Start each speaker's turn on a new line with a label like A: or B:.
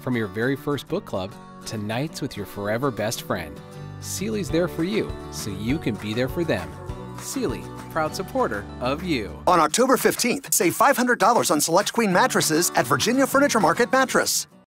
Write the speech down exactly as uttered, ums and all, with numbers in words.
A: From your very first book club to nights with your forever best friend, Sealy's there for you so you can be there for them. Sealy, proud supporter of you.
B: On October fifteenth, save five hundred dollars on select Queen mattresses at Virginia Furniture Market Mattress.